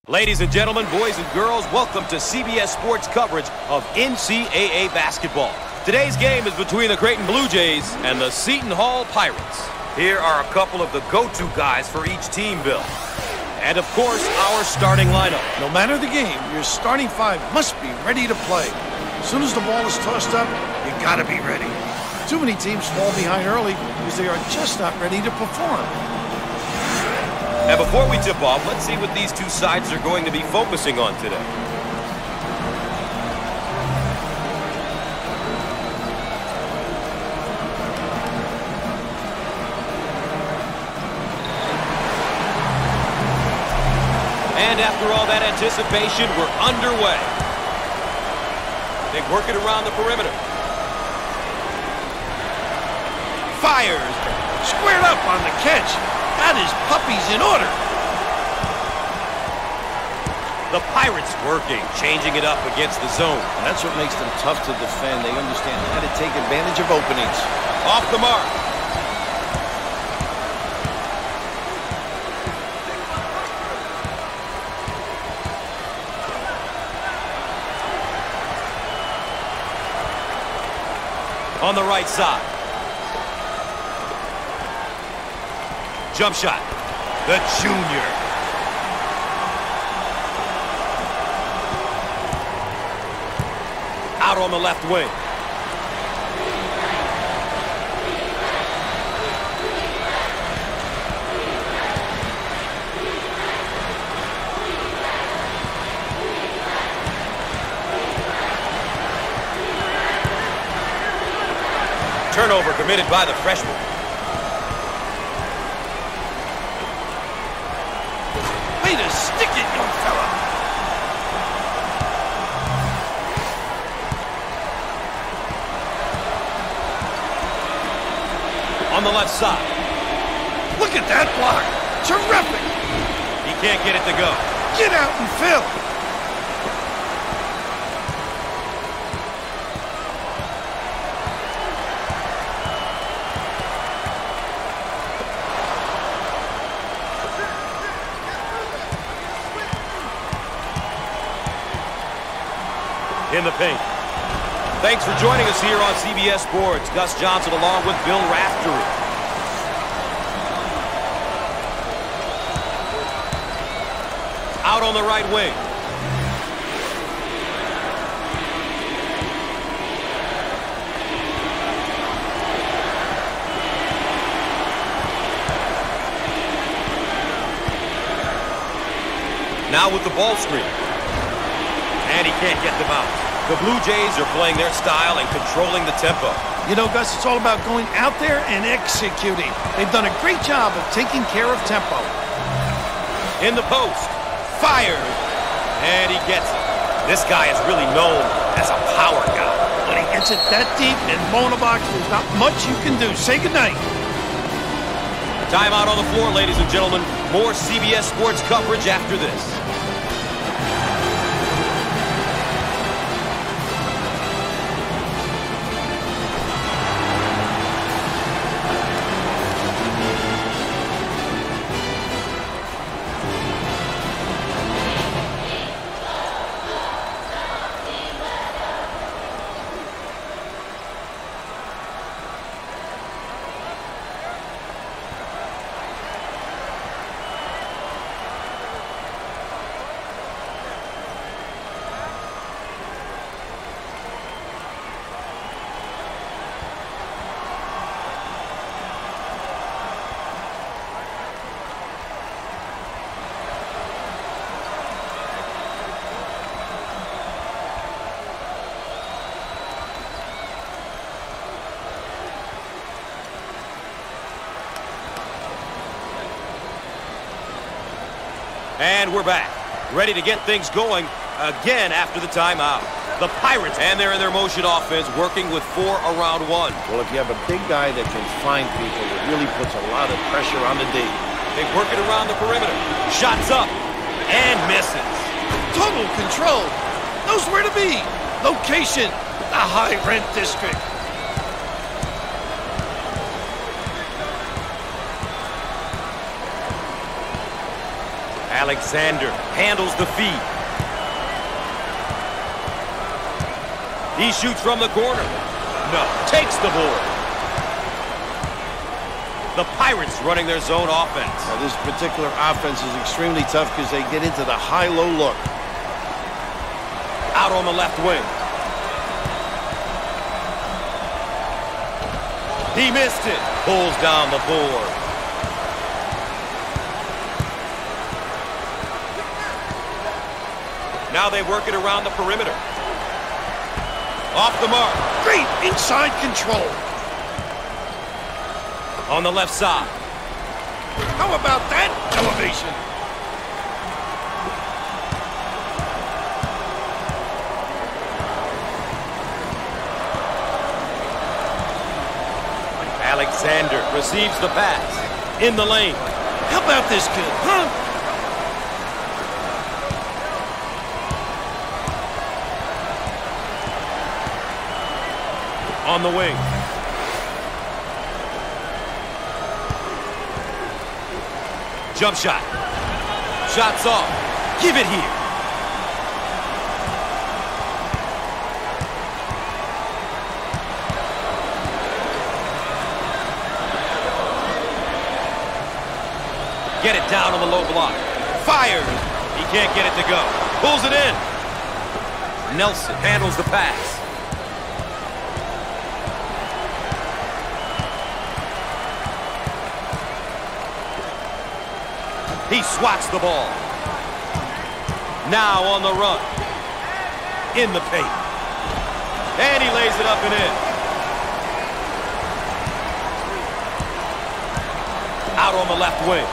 Ladies and gentlemen, boys and girls, welcome to CBS Sports coverage of NCAA basketball. Today's game is between the Creighton Bluejays and the Seton Hall Pirates. Here are a couple of the go-to guys for each team, Bill. And, of course, our starting lineup. No matter the game, your starting five must be ready to play. As soon as the ball is tossed up, you gotta be ready. Too many teams fall behind early because they are just not ready to perform. And before we tip off, let's see what these two sides are going to be focusing on today. And after all that anticipation, we're underway. They work it around the perimeter. Fires. Squared up on the catch. Got his puppies in order. The Pirates working, changing it up against the zone. And that's what makes them tough to defend. They understand how to take advantage of openings. Off the mark. On the right side. Jump shot. The junior. Out on the left wing. Turnover committed by the freshman. Way to stick it, young fella. On the left side. Look at that block. Terrific. He can't get it to go. Get out and fill. In the paint. Thanks for joining us here on CBS Sports. Gus Johnson along with Bill Raftery. Out on the right wing. Now with the ball screen. And he can't get them out. The Blue Jays are playing their style and controlling the tempo. You know, Gus, it's all about going out there and executing. They've done a great job of taking care of tempo. In the post. Fired. And he gets it. This guy is really known as a power guy. When he gets it that deep and low in the box, there's not much you can do. Say goodnight. Timeout on the floor, ladies and gentlemen. More CBS Sports coverage after this. And we're back, ready to get things going again after the timeout. The Pirates, and they're in their motion offense, working with 4 around 1. Well, if you have a big guy that can find people, it really puts a lot of pressure on the D. They work it around the perimeter. Shots up and misses. Total control. Knows where to be. Location, the high-rent district. Alexander handles the feed. He shoots from the corner. No, takes the board. The Pirates running their zone offense. Now, this particular offense is extremely tough because they get into the high-low look. Out on the left wing. He missed it. Pulls down the board. Now they work it around the perimeter. Off the mark. Great inside control. On the left side. How about that elevation? Alexander receives the pass. In the lane. How about this kid, huh? On the wing. Jump shot. Shots off. Give it here. Get it down on the low block. Fires. He can't get it to go. Pulls it in. Nelson handles the pass. He swats the ball. Now on the run. In the paint. And he lays it up and in. Out on the left wing.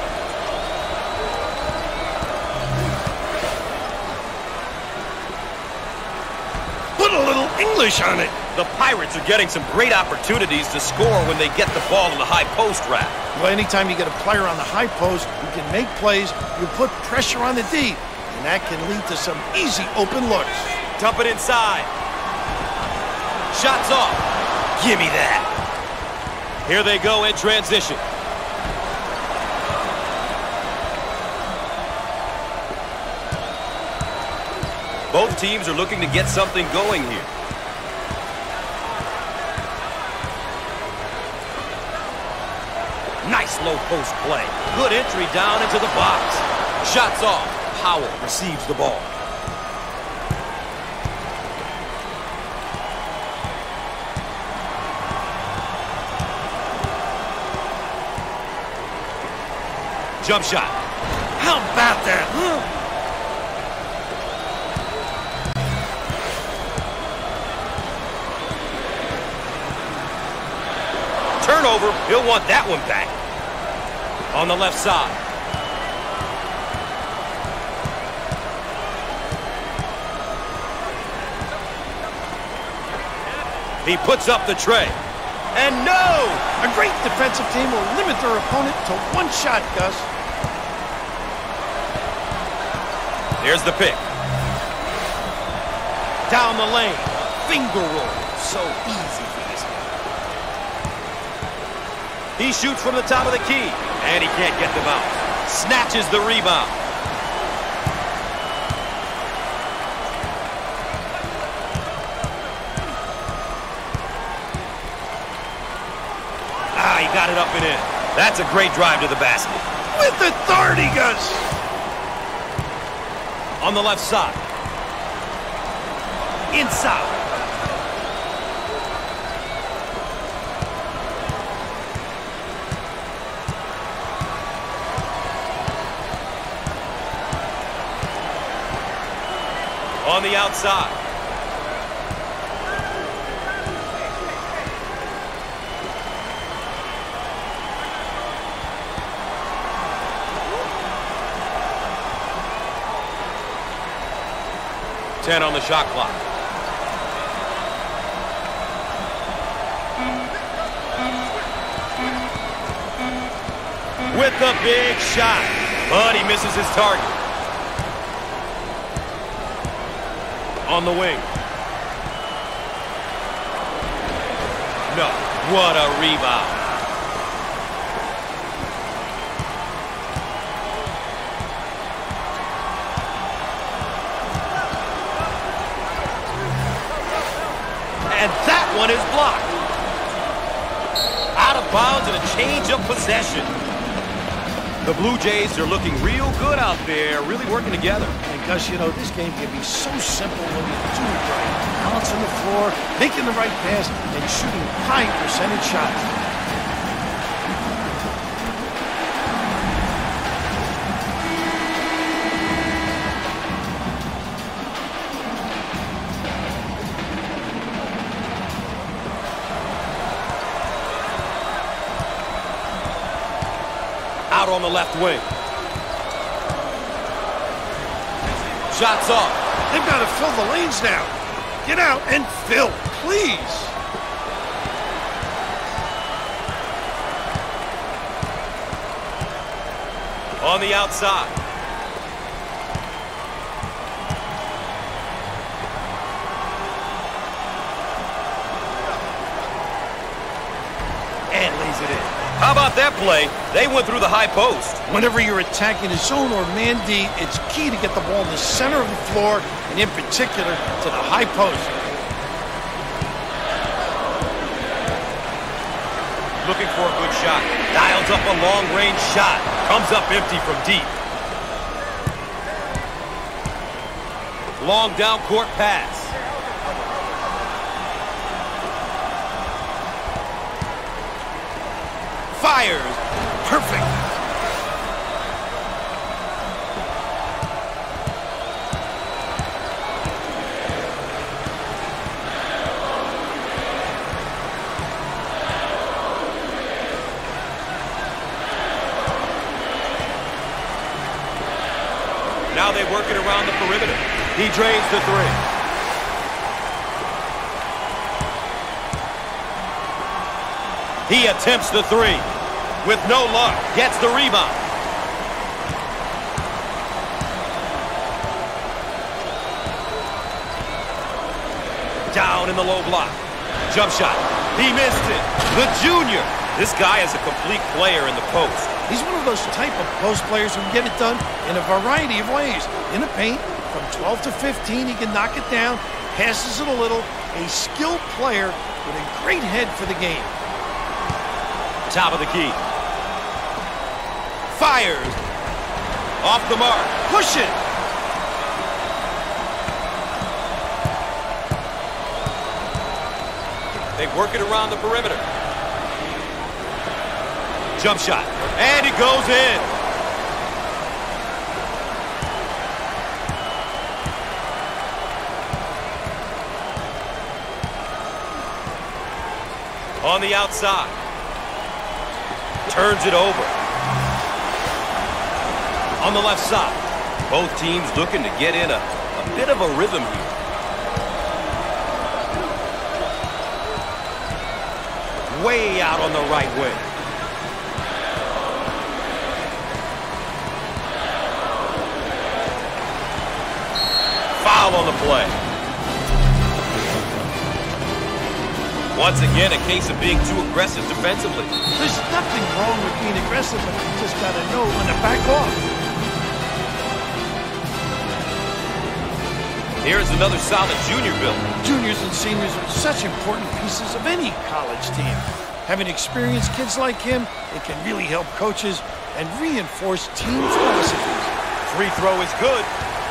Put a little English on it. The Pirates are getting some great opportunities to score when they get the ball in the high post rack. Well, anytime you get a player on the high post who can make plays, you put pressure on the D, and that can lead to some easy open looks. Dump it inside. Shots off. Give me that. Here they go in transition. Both teams are looking to get something going here. Nice low post play. Good entry down into the box. Shots off. Powell receives the ball. Jump shot. How about that, huh? Turnover. He'll want that one back. On the left side. He puts up the tray. And no! A great defensive team will limit their opponent to one shot, Gus. There's the pick. Down the lane. Finger roll. So easy for this guy. He shoots from the top of the key. And he can't get the bounce. Snatches the rebound. Ah, he got it up and in. That's a great drive to the basket. With authority, Gus. On the left side. Inside. On the outside. Ten on the shot clock. With the big shot. But he misses his target. On the wing. No. What a rebound. blocked. Out of bounds and a change of possession. The Blue Jays are looking real good out there, really working together. And Gus, you know, this game can be so simple when you do it right. Balancing the floor, making the right pass, and shooting high percentage shots. Out on the left wing. Shots off. They've got to fill the lanes now. Get out and fill, please. On the outside. And lays it in. How about that play? They went through the high post. Whenever you're attacking a zone or man D, it's key to get the ball in the center of the floor, and in particular, to the high post. Looking for a good shot. Dials up a long-range shot. Comes up empty from deep. Long down-court pass. Fires. Perfect. Now they work it around the perimeter. He drains the three. He attempts the three. With no luck, gets the rebound. Down in the low block. Jump shot. He missed it. The junior. This guy is a complete player in the post. He's one of those type of post players who can get it done in a variety of ways. In the paint, from 12 to 15, he can knock it down, passes it a little. A skilled player with a great head for the game. Top of the key. Fires. Off the mark. Push it. They work it around the perimeter. Jump shot. And it goes in. On the outside. Turns it over. On the left side. Both teams looking to get in a bit of a rhythm here. Way out on the right wing. Foul on the play. Once again, a case of being too aggressive defensively. There's nothing wrong with being aggressive, but you just got to know when to back off. Here's another solid junior build. Juniors and seniors are such important pieces of any college team. Having experienced kids like him, it can really help coaches and reinforce team philosophies. Free throw is good.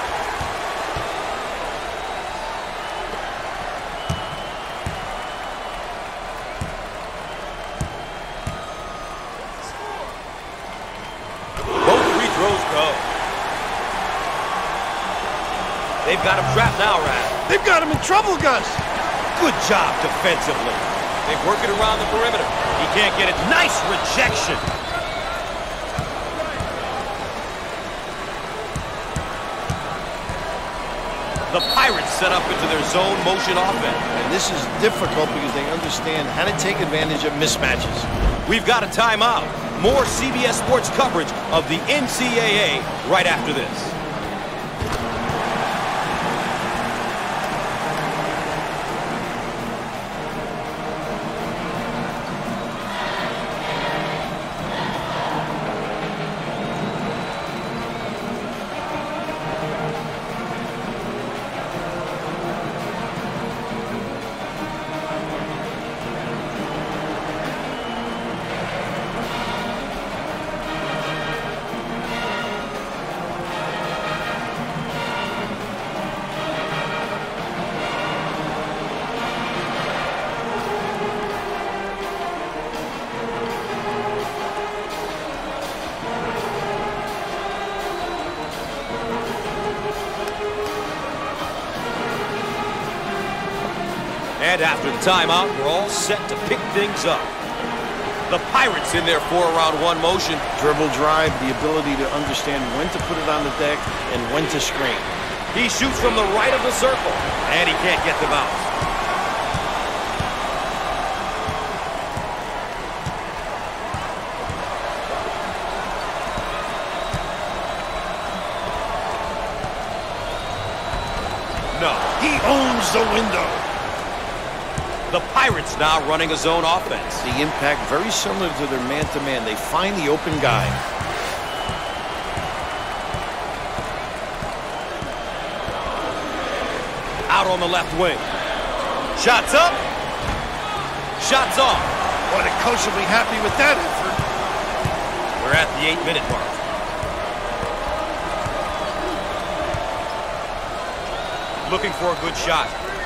Both free throws go. They've got him trapped now, Rad. They've got him in trouble, Gus. Good job defensively. They work it around the perimeter. He can't get it. Nice rejection. The Pirates set up into their zone motion offense. And this is difficult because they understand how to take advantage of mismatches. We've got a timeout. More CBS Sports coverage of the NCAA right after this. And after the timeout, we're all set to pick things up. The Pirates in their 4-around-1 motion. Dribble drive, the ability to understand when to put it on the deck and when to screen. He shoots from the right of the circle, and he can't get the bounce. No. He owns the window. The Pirates now running a zone offense. The impact very similar to their man-to-man. They find the open guy. Out on the left wing. Shots up. Shots off. Boy, the coach will be happy with that effort. We're at the 8-minute mark. Looking for a good shot.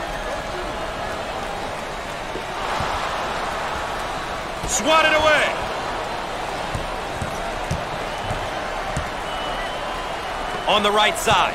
Swatted away. On the right side.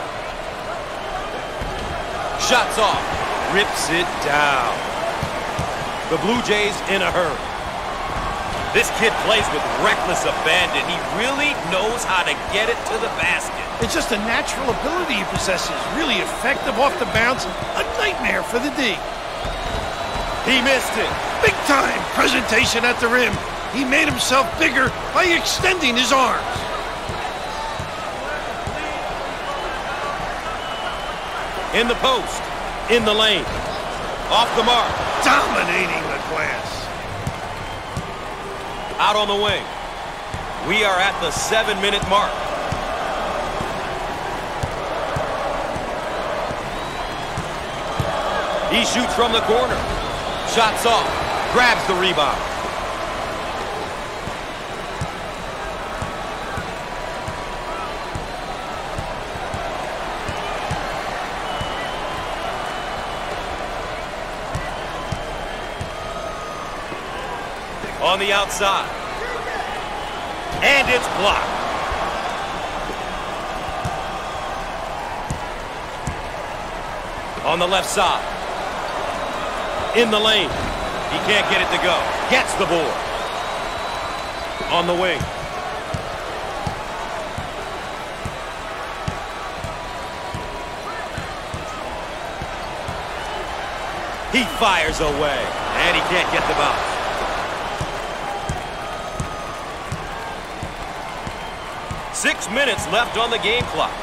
Shots off. Rips it down. The Blue Jays in a hurry. This kid plays with reckless abandon. He really knows how to get it to the basket. It's just a natural ability he possesses. Really effective off the bounce. A nightmare for the D. He missed it. Big time presentation at the rim. He made himself bigger by extending his arms. In the post. In the lane. Off the mark. Dominating the glass. Out on the wing. We are at the 7-minute mark. He shoots from the corner. Shots off. Grabs the rebound. On the outside. And it's blocked. On the left side. In the lane. He can't get it to go. Gets the board. On the wing. He fires away. And he can't get the bounce. Six minutes left on the game clock.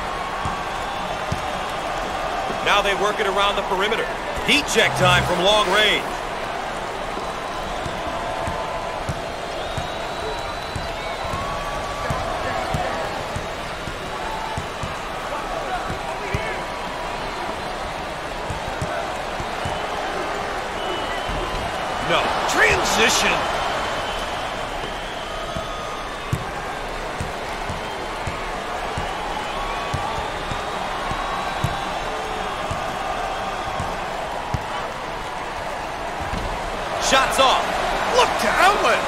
Now they work it around the perimeter. Heat check time from long range. No. Transition. Shots off. Look to outlet.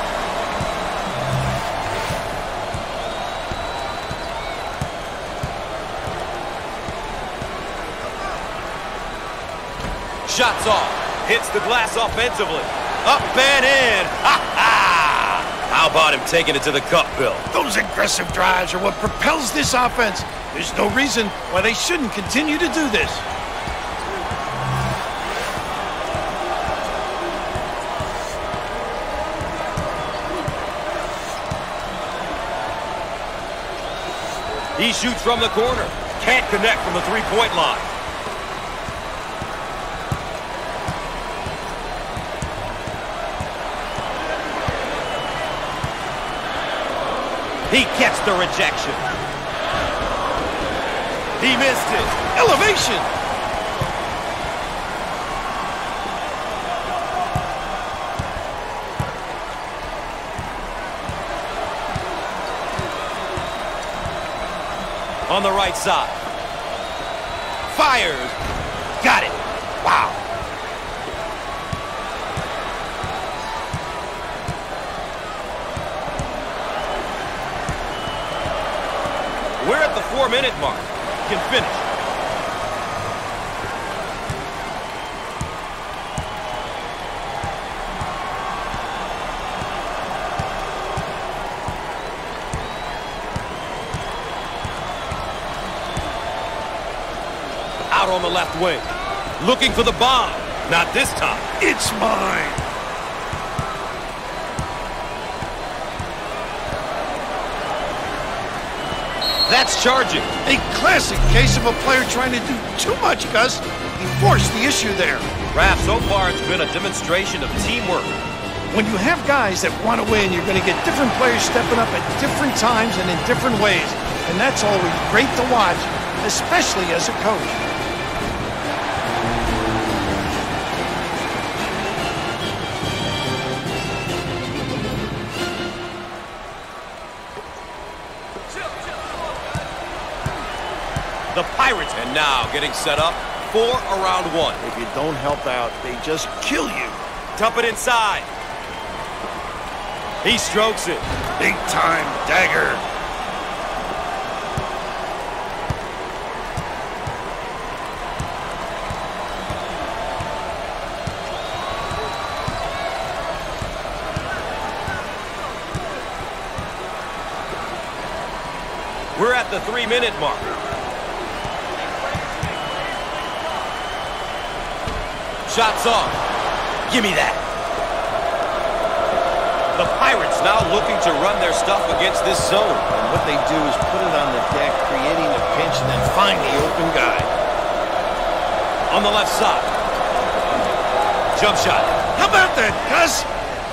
Shots off. Hits the glass offensively. Up and in. Ha-ha! How about him taking it to the cup, Bill? Those aggressive drives are what propels this offense. There's no reason why they shouldn't continue to do this. He shoots from the corner. Can't connect from the three-point line. He gets the rejection. He missed it. Elevation. On the right side. Fires. Got it. Wow. We're at the 4-minute mark. Can finish. on the left wing. Looking for the bomb. Not this time. It's mine. That's charging. A classic case of a player trying to do too much, Gus. He forced the issue there. Raph, so far it's been a demonstration of teamwork. When you have guys that want to win, you're going to get different players stepping up at different times and in different ways. And that's always great to watch, especially as a coach. The Pirates, and now getting set up for a round one. If you don't help out, they just kill you. Dump it inside. He strokes it. Big time dagger. We're at the 3-minute mark. Shots off. Give me that. The Pirates now looking to run their stuff against this zone. And what they do is put it on the deck, creating a pinch, and then find the open guy. On the left side. Jump shot. How about that, Gus?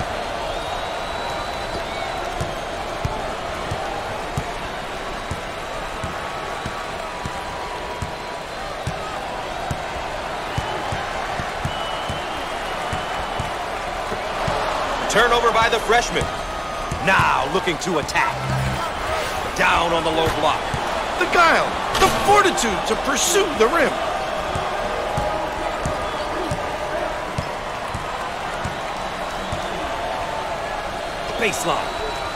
Turnover by the freshman. Now looking to attack. Down on the low block. The guile, the fortitude to pursue the rim. Baseline.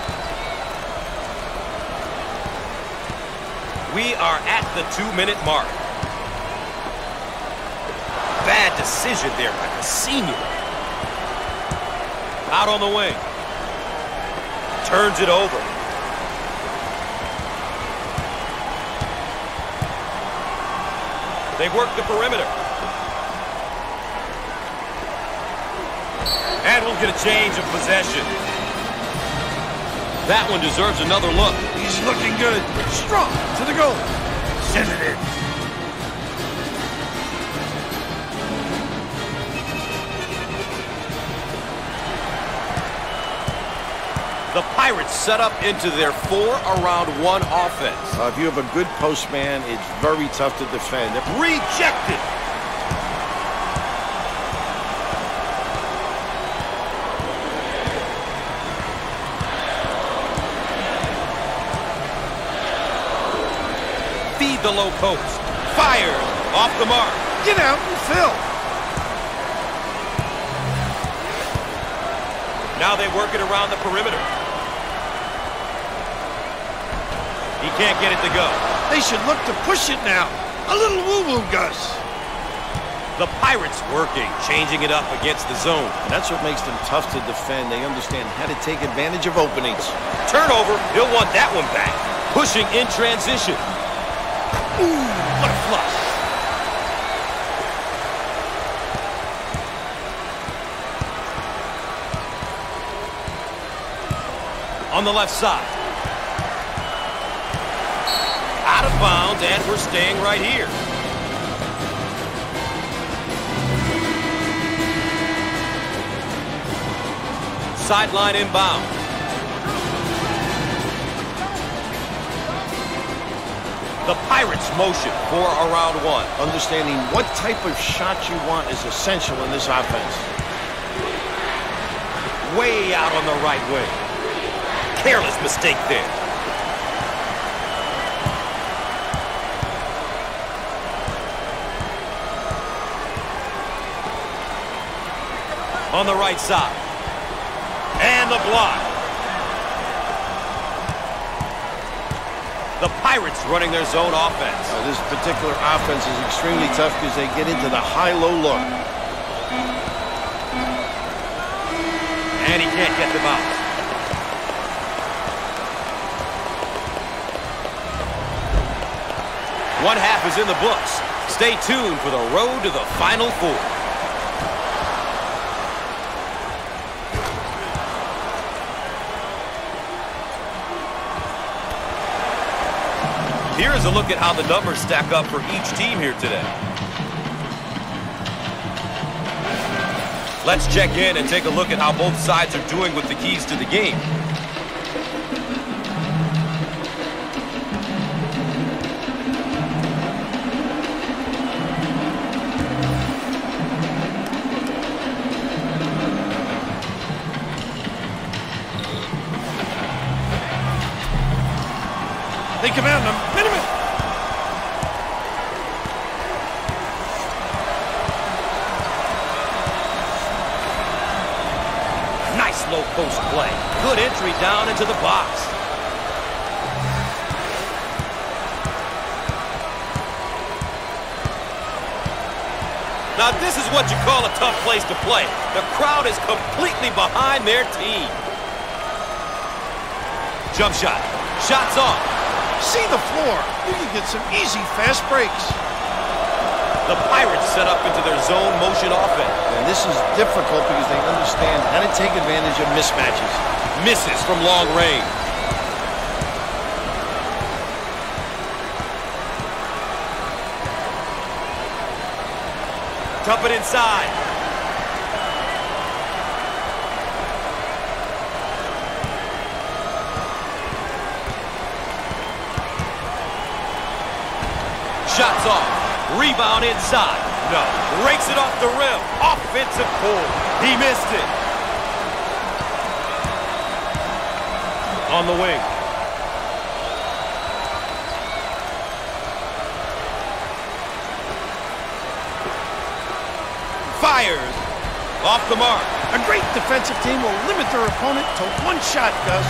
We are at the 2-minute mark. Bad decision there by the senior. Out on the wing. Turns it over. They work the perimeter. And we'll get a change of possession. That one deserves another look. He's looking good. Strong to the goal. Send it in. The Pirates set up into their 4-around-1 offense. If you have a good postman, it's very tough to defend. Rejected. Feed the low post. Fires off the mark. Get out and fill. Now they work it around the perimeter. He can't get it to go. They should look to push it now. A little woo-woo, Gus. The Pirates working, changing it up against the zone. That's what makes them tough to defend. They understand how to take advantage of openings. Turnover. He'll want that one back. Pushing in transition. Ooh, what a flush. On the left side. Out of bounds, and we're staying right here. Sideline inbound. The Pirates motion for a round one. Understanding what type of shot you want is essential in this offense. Way out on the right wing. Careless mistake there. On the right side. And the block. The Pirates running their zone offense. This particular offense is extremely tough because they get into the high-low look. And he can't get the bounce. One half is in the books. Stay tuned for the road to the Final Four. Here is a look at how the numbers stack up for each team here today. Let's check in and take a look at how both sides are doing with the keys to the game. They come out in a minute. Nice low post play. Good entry down into the box. Now this is what you call a tough place to play. The crowd is completely behind their team. Jump shot. Shots off. See the floor. You can get some easy, fast breaks. The Pirates set up into their zone motion offense. And this is difficult because they understand how to take advantage of mismatches. Misses from long range. Dump it inside. Shots off. Rebound inside. No. Rakes it off the rim. Offensive pull. He missed it. On the wing. Fires. Off the mark. A great defensive team will limit their opponent to one shot, Gus.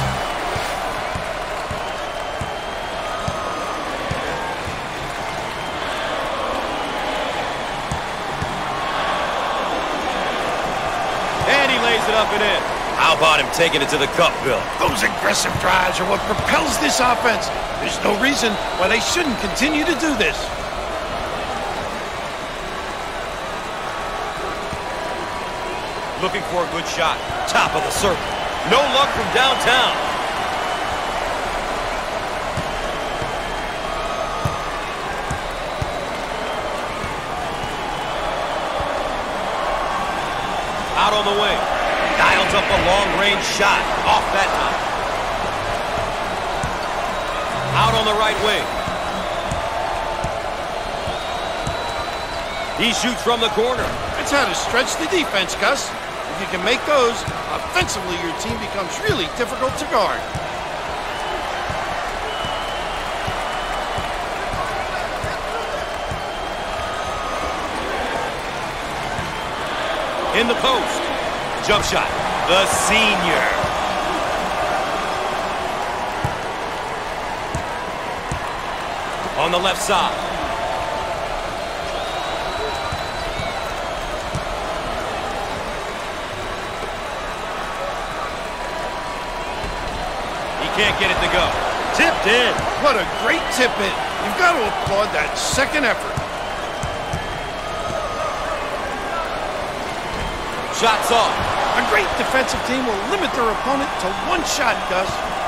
Lays it up and in. How about him taking it to the cup, Bill? Those aggressive drives are what propels this offense. There's no reason why they shouldn't continue to do this. Looking for a good shot. Top of the circle. No luck from downtown. Out on the wing. Dials up a long-range shot. Off that time. Out on the right wing. He shoots from the corner. That's how to stretch the defense, Gus. If you can make those, offensively your team becomes really difficult to guard. In the post. Jump shot. The senior. On the left side. He can't get it to go. Tipped in. What a great tip in. You've got to applaud that second effort. Shots off. A great defensive team will limit their opponent to one shot, Gus.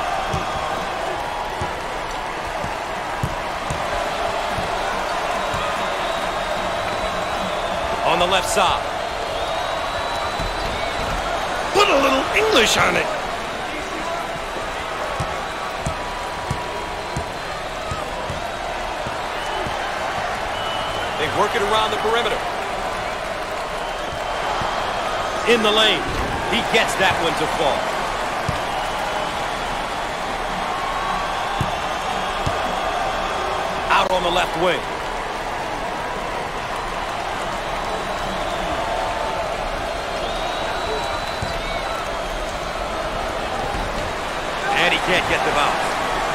On the left side. Put a little English on it. They work it around the perimeter. In the lane. He gets that one to fall. Out on the left wing. And he can't get the bounce.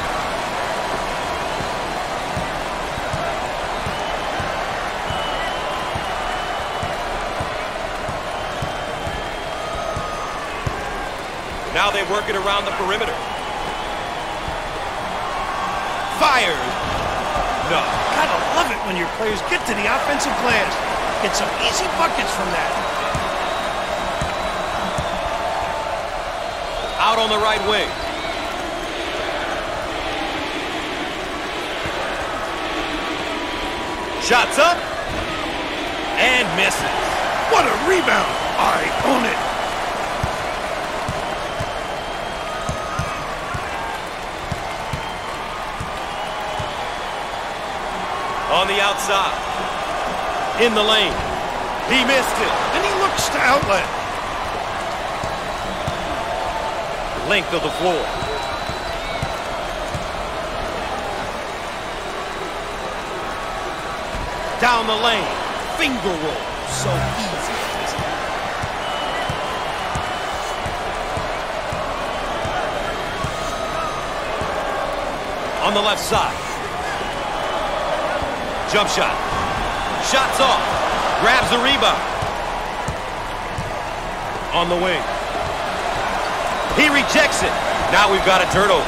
Now they work it around the perimeter. Fires. No. Gotta love love it when your players get to the offensive glass. Get some easy buckets from that. Out on the right wing. Shots up. And misses. What a rebound. I own it. On the outside. In the lane. He missed it. And he looks to outlet. Length of the floor. Down the lane. Finger roll. So easy. On the left side. Jump shot. Shots off. Grabs the rebound. On the wing. He rejects it. Now we've got a turnover.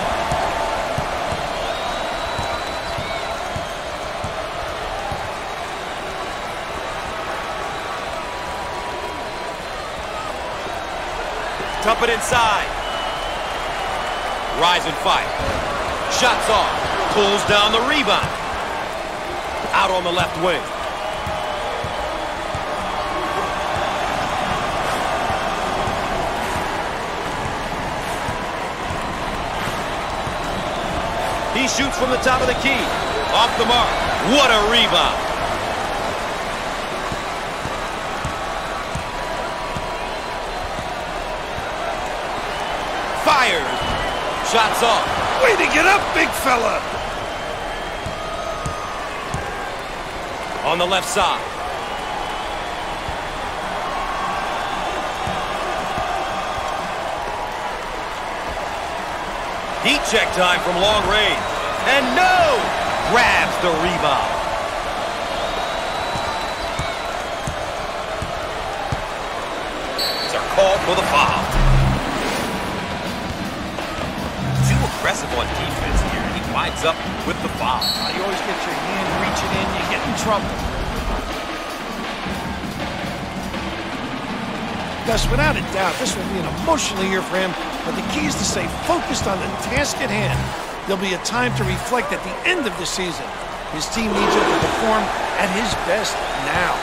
Dump it inside. Rise and fight. Shots off. Pulls down the rebound. Out on the left wing. He shoots from the top of the key. Off the mark. What a rebound. Fires. Shots off. Way to get up, big fella. On the left side. Heat check time from long range. And no! Grabs the rebound. They're called for the foul. Too aggressive on defense here. He winds up with the foul. You always get your hand reaching in, you get in trouble. Gus, without a doubt, this will be an emotional year for him, but the key is to stay focused on the task at hand. There'll be a time to reflect at the end of the season. His team needs him to perform at his best now.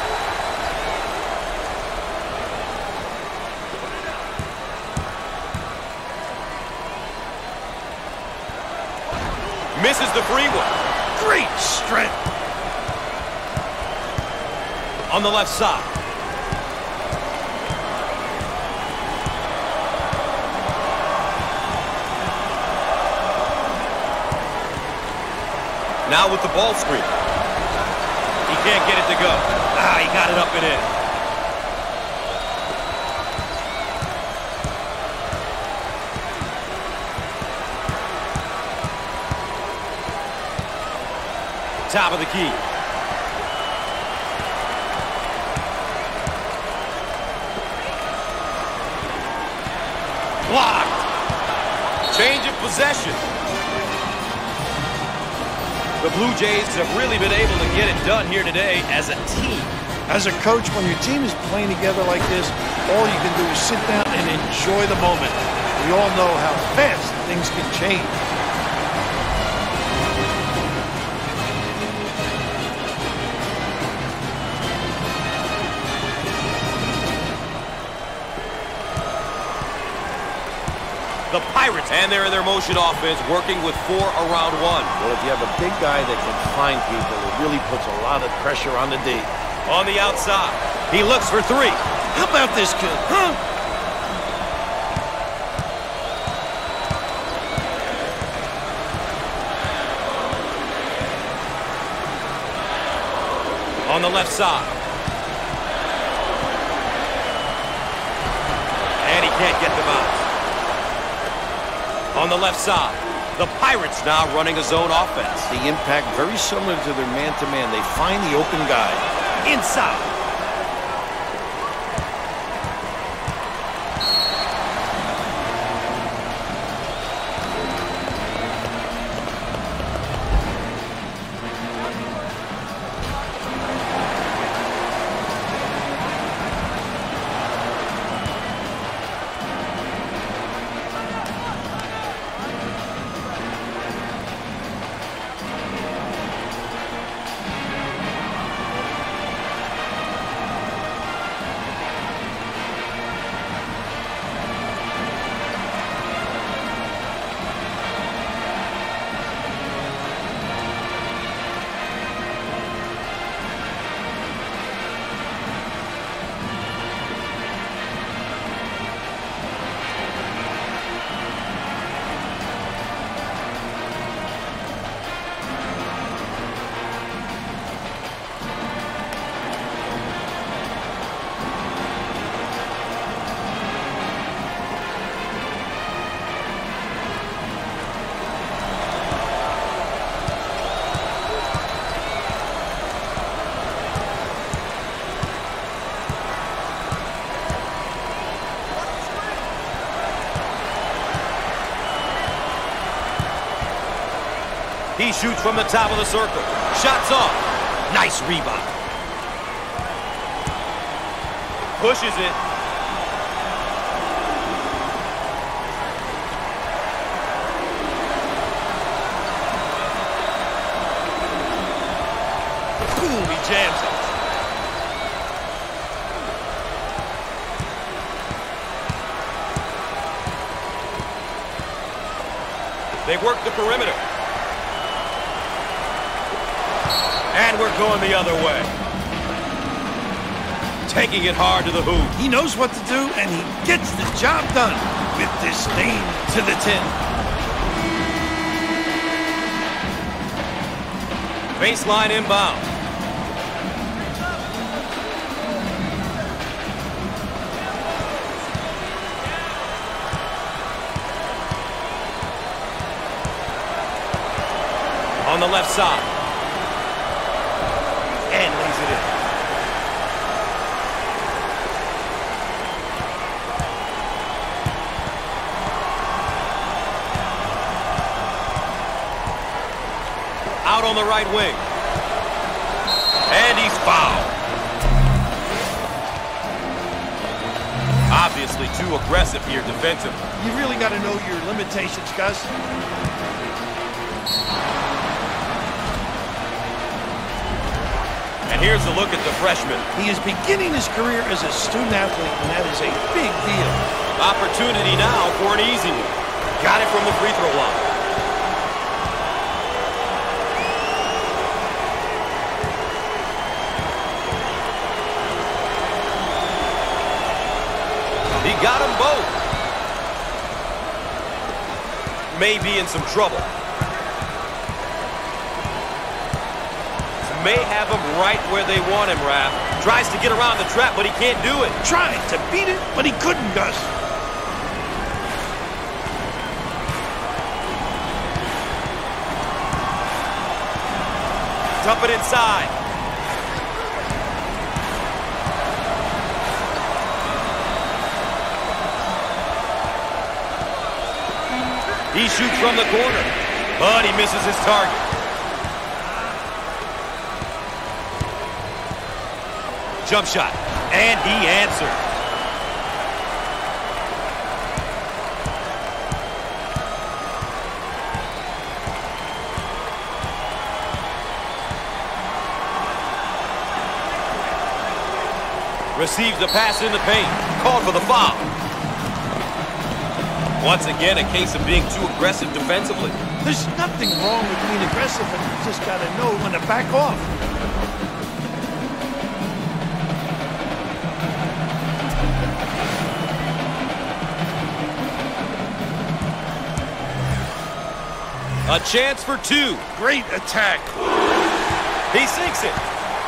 Misses the free one. Great strength. On the left side. Now with the ball screen. He can't get it to go. He got it up and in. Top of the key. Blocked. Change of possession. The Blue Jays have really been able to get it done here today as a team. As a coach, when your team is playing together like this, all you can do is sit down and enjoy the moment. We all know how fast things can change. The Pirates, and they're in their motion offense, working with 4 around 1. Well, if you have a big guy that can find people, it really puts a lot of pressure on the D. On the outside, he looks for 3. How about this kid, huh? On the left side. And he can't get them out. On the left side, the Pirates now running a zone offense. The impact very similar to their man-to-man. They find the open guy. Inside. He shoots from the top of the circle. Shots off. Nice rebound. Pushes it. Boom, he jams it. They work the perimeter. And we're going the other way. Taking it hard to the hoop. He knows what to do, and he gets the job done with disdain to the tin. Baseline inbound. On the left side. And lays it in. Out on the right wing. And he's fouled. Obviously too aggressive here defensively. You really got to know your limitations, Gus. And here's a look at the freshman. He is beginning his career as a student athlete, and that is a big deal. Opportunity now for an easy one. Got it from the free throw line. He got them both. May be in some trouble. May have him right where they want him, Raph. Tries to get around the trap, but he can't do it. Tried to beat it, but he couldn't, Gus. Dump it inside. He shoots from the corner, but he misses his target. Jump shot, and he answered. Receives the pass in the paint. Called for the foul. Once again, a case of being too aggressive defensively. There's nothing wrong with being aggressive, but you just got to know when to back off. A chance for two. Great attack. He sinks it.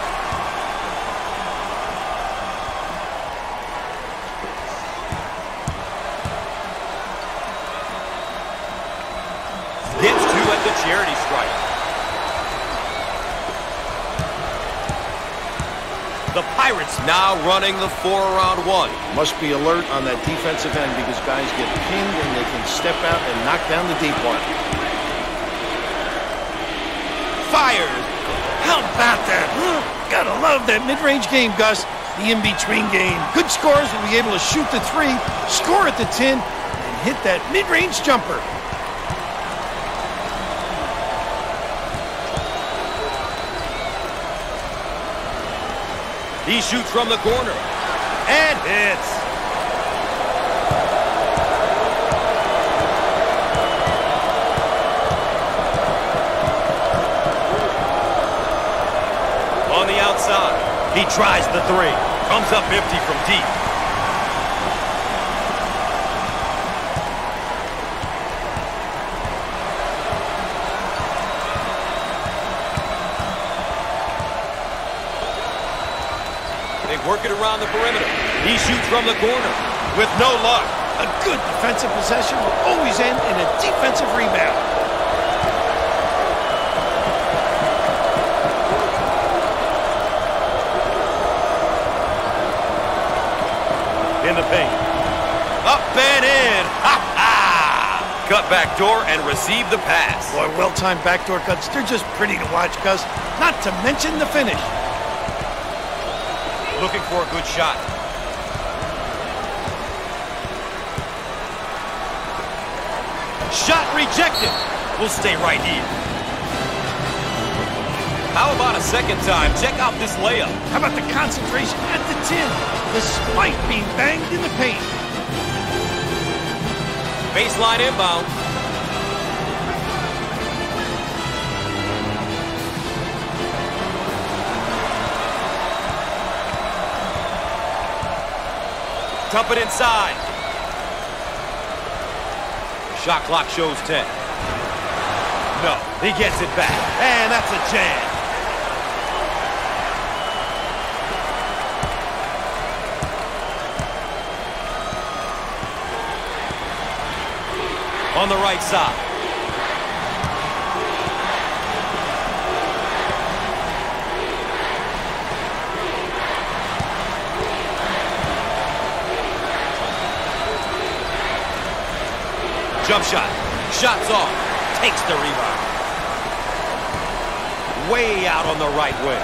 Gets two at the charity stripe. The Pirates now running the 4-around one. Must be alert on that defensive end because guys get pinned and they can step out and knock down the deep one. Fired. How about that? Gotta love that mid-range game, Gus. The in-between game. Good scorers will be able to shoot the three, score at the 10, and hit that mid-range jumper. He shoots from the corner and hits. On the outside, he tries the three. Comes up empty from deep. They work it around the perimeter. He shoots from the corner with no luck. A good defensive possession will always end in a defensive rebound. In the paint. Up and in. Ha ha! Cut backdoor and receive the pass. Boy, well-timed backdoor cuts. They're just pretty to watch, Gus. Not to mention the finish. Looking for a good shot. Shot rejected. We'll stay right here. How about a second time? Check out this layup. How about the concentration at the 10, despite being banged in the paint? Baseline inbound. Dump it inside. Shot clock shows 10. No, he gets it back. And that's a jam. On the right side. Jump shot. Shots off. Takes the rebound. Way out on the right wing.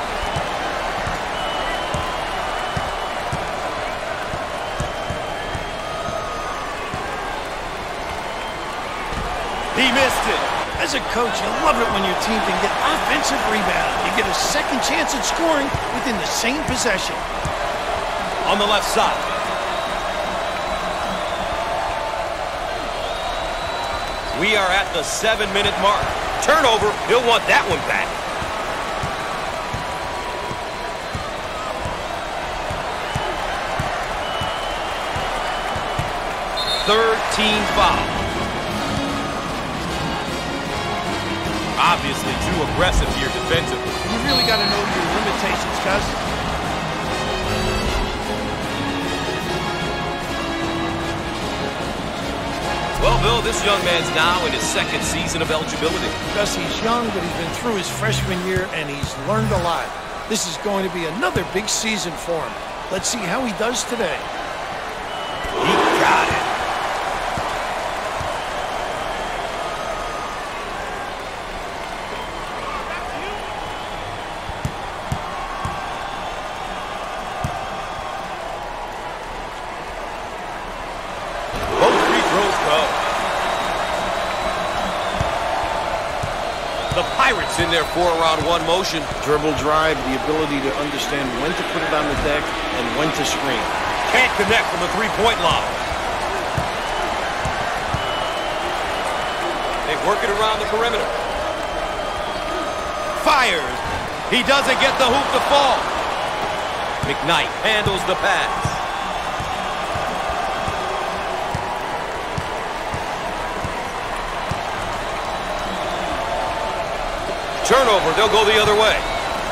He missed it. As a coach, you love it when your team can get offensive rebound. You get a second chance at scoring within the same possession. On the left side. We are at the 7-minute mark. Turnover, he'll want that one back. Third team foul. Obviously too aggressive here defensively. You really got to know your limitations, Gus. Well, Bill, this young man's now in his second season of eligibility. Gus, he's young, but he's been through his freshman year, and he's learned a lot. This is going to be another big season for him. Let's see how he does today. He got it. Pirates in their 4-around-1 motion. Dribble drive, the ability to understand when to put it on the deck and when to screen. Can't connect from the three-point line. They work it around the perimeter. Fires. He doesn't get the hoop to fall. McKnight handles the pass. Turnover, they'll go the other way.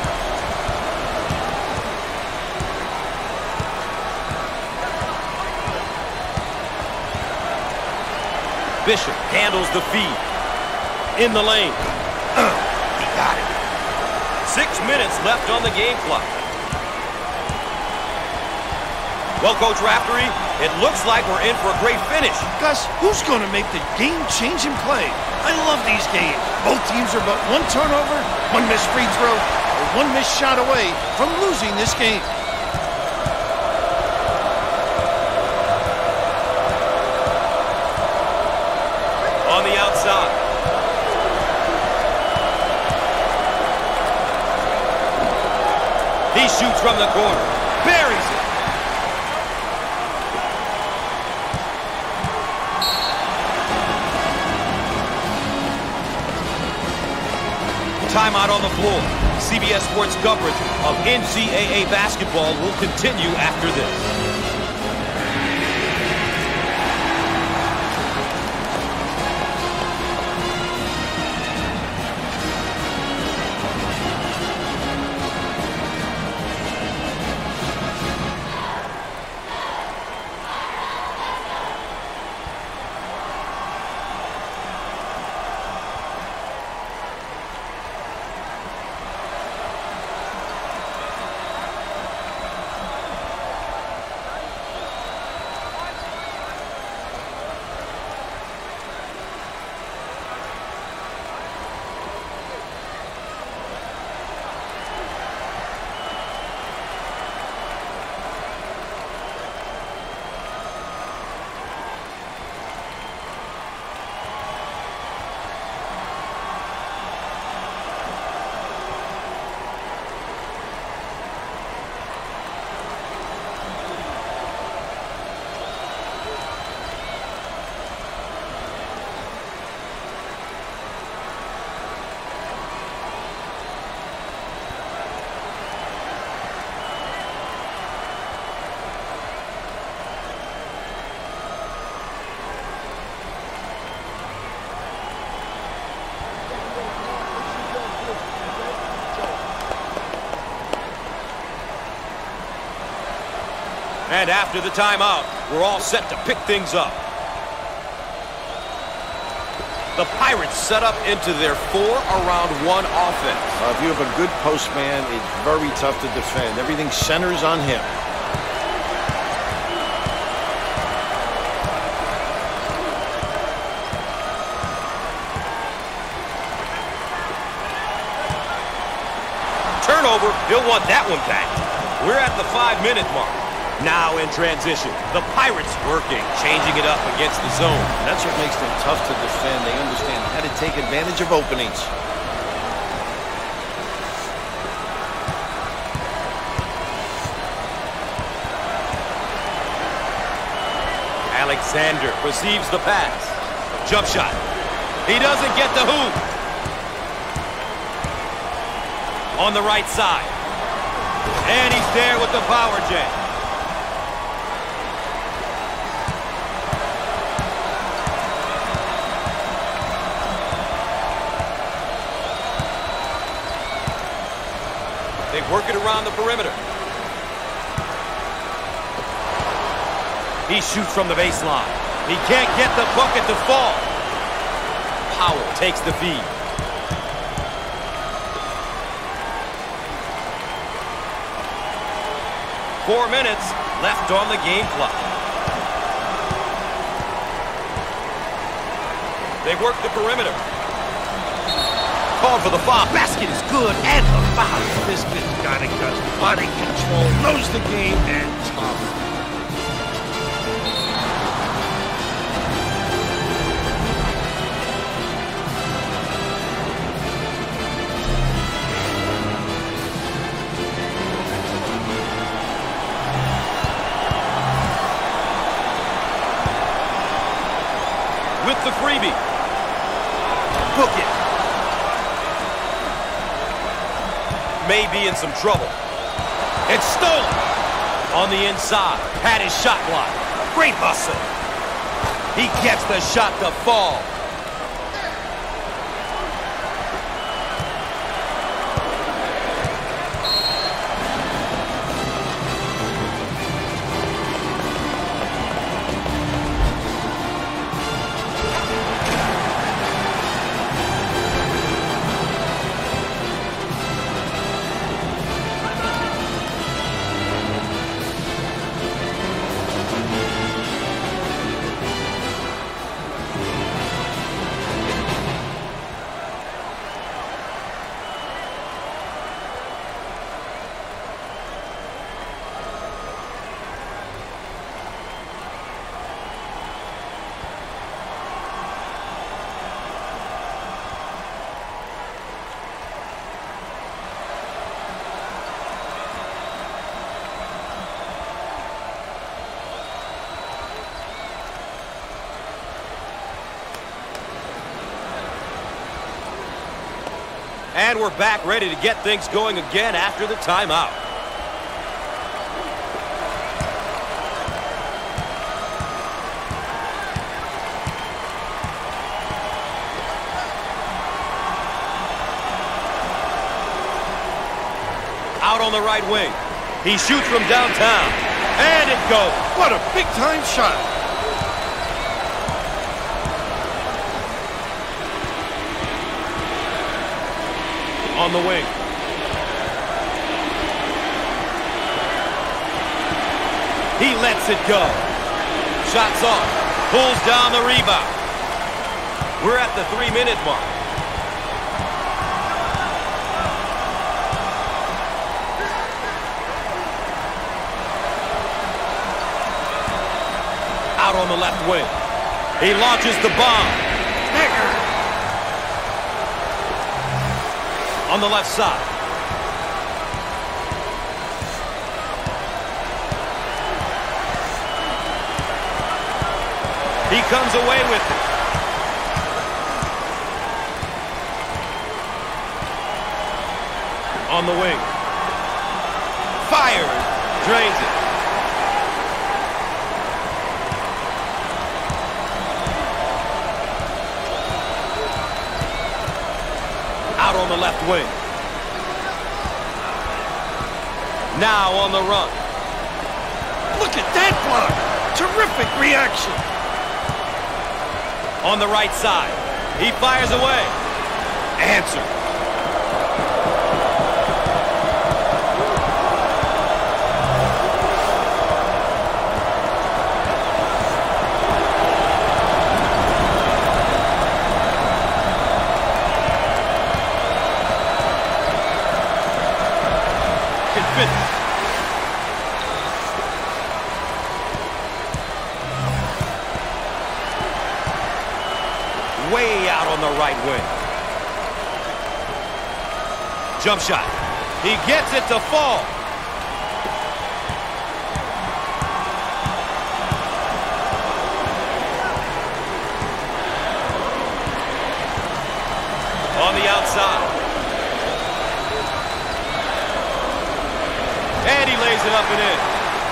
Bishop handles the feed. In the lane. He got it. 6 minutes left on the game clock. Well, Coach Raftery, it looks like we're in for a great finish. Gus, who's going to make the game-changing play? I love these games. Both teams are but one turnover, one missed free throw, or one missed shot away from losing this game. On the outside. He shoots from the corner. Buries it. Timeout on the floor. CBS Sports coverage of NCAA basketball will continue after this. And after the timeout, we're all set to pick things up. The Pirates set up into their 4-around-1 offense. If you have a good post man, it's very tough to defend. Everything centers on him. Turnover, he'll want that one back. We're at the 5-minute mark. Now in transition, the Pirates working, changing it up against the zone. And that's what makes them tough to defend. They understand how to take advantage of openings. Alexander receives the pass. Jump shot. He doesn't get the hoop. On the right side. And he's there with the power jam. They work it around the perimeter. He shoots from the baseline. He can't get the bucket to fall. Powell takes the feed. Four minutes left on the game clock. They work the perimeter. Called for the foul. Basket is good and the foul. This kid's got it, got body control, knows the game, and tough. With the freebie. Book it. May be in some trouble. It's stolen. On the inside. Had his shot block. Great hustle. He gets the shot to fall. And we're back ready to get things going again after the timeout. Out on the right wing. He shoots from downtown. And it goes. What a big-time shot. On the wing. He lets it go. Shots off. Pulls down the rebound. We're at the 3-minute mark. Out on the left wing. He launches the bomb. On the left side. He comes away with it. On the wing. Fires. Drains it. Out on the left wing. Now on the run. Look at that block. Terrific reaction. On the right side. He fires away. Answer. Can finish. Way out on the right wing. Jump shot. He gets it to fall. On the outside. And he lays it up and in.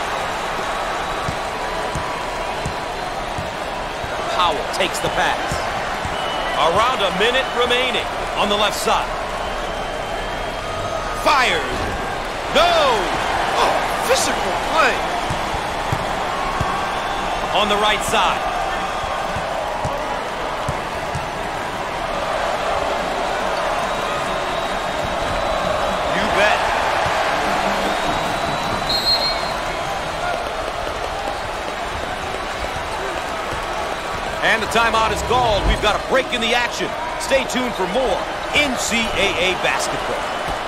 Powell takes the pass. Around a minute remaining on the left side. Fires. No! Oh, physical play. On the right side. You bet. And the timeout is called. We've got a break in the action. Stay tuned for more NCAA basketball.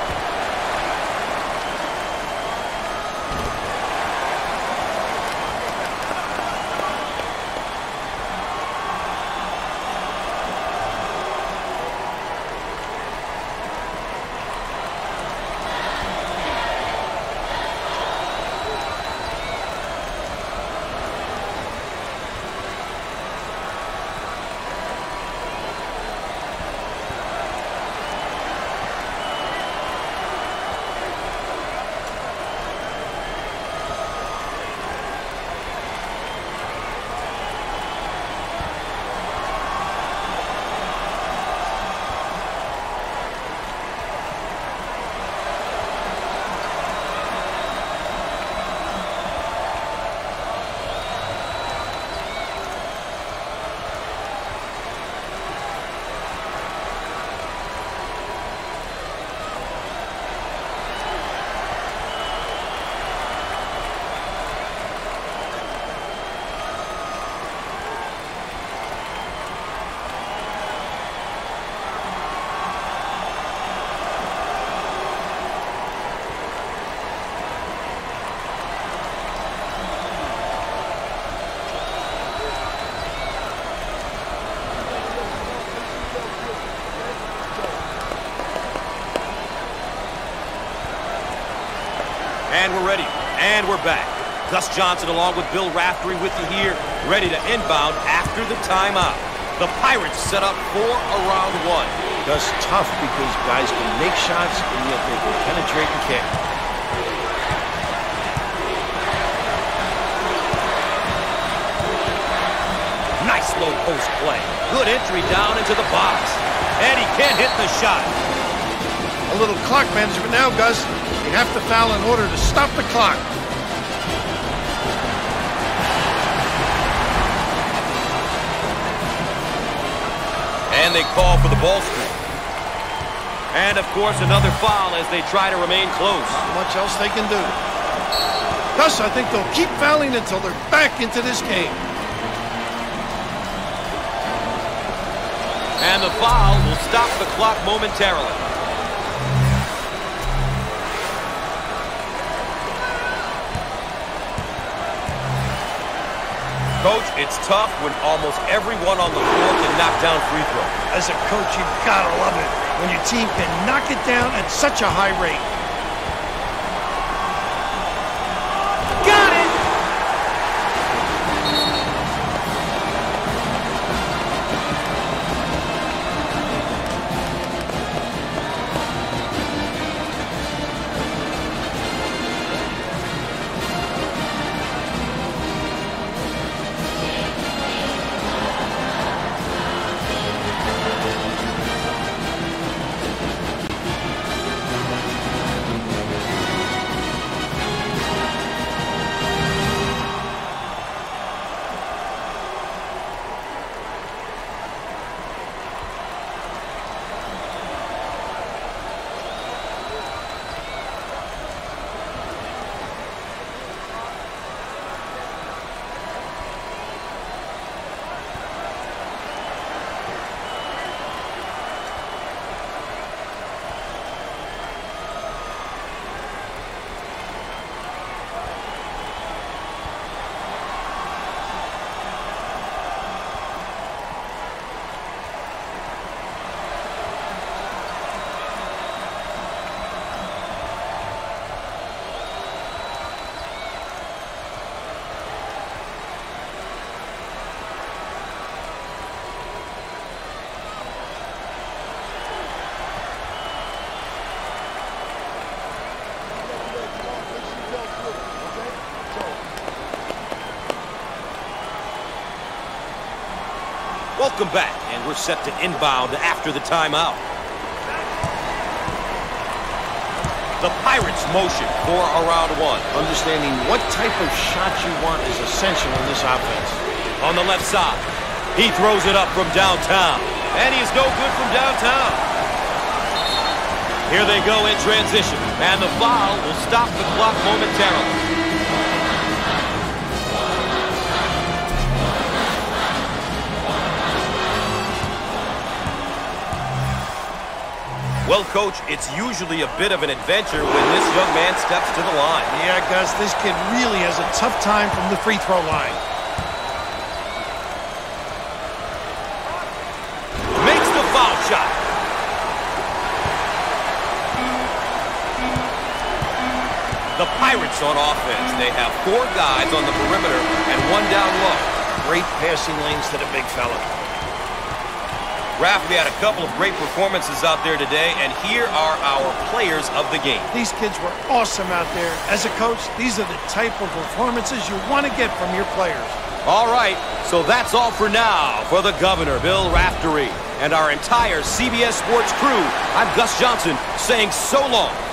And we're ready. And we're back. Gus Johnson along with Bill Raftery with you here, ready to inbound after the timeout. The Pirates set up for a round one. That's tough because guys can make shots and yet they can penetrate and kick. Nice low post play. Good entry down into the box. And he can't hit the shot. A little clock management now, Gus. You have to foul in order to stop the clock. And they call for the ball screen. And, of course, another foul as they try to remain close. Not much else they can do. Gus, I think they'll keep fouling until they're back into this game. And the foul will stop the clock momentarily. Coach, it's tough when almost everyone on the floor can knock down free throws. As a coach, you've got to love it when your team can knock it down at such a high rate. Got it! Welcome back, and we're set to inbound after the timeout. The Pirates motion for around one. Understanding what type of shot you want is essential in this offense. On the left side, he throws it up from downtown, and he's no good from downtown. Here they go in transition, and the foul will stop the clock momentarily. Well, Coach, it's usually a bit of an adventure when this young man steps to the line. Yeah, Gus, this kid really has a tough time from the free throw line. Makes the foul shot. The Pirates on offense. They have 4 guys on the perimeter and 1 down low. Great passing lanes to the big fella. Raf, we had a couple of great performances out there today, and here are our players of the game. These kids were awesome out there. As a coach, these are the type of performances you want to get from your players. All right, so that's all for now. For the Governor, Bill Raftery, and our entire CBS Sports crew, I'm Gus Johnson saying so long.